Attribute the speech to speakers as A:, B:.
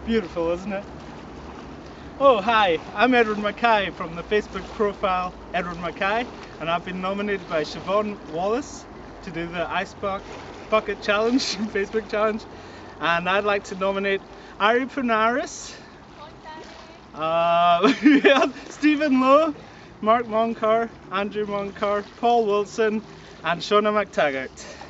A: Beautiful, isn't it? Oh, hi, I'm Edward Mackay from the Facebook profile Edward Mackay, and I've been nominated by Siobhan Wallace to do the Icebucket challenge, Facebook challenge, and I'd like to nominate Ari Panaris, Stephen Lowe, Mark Moncur, Andrew Moncur, Paul Wilson, and Shona McTaggart.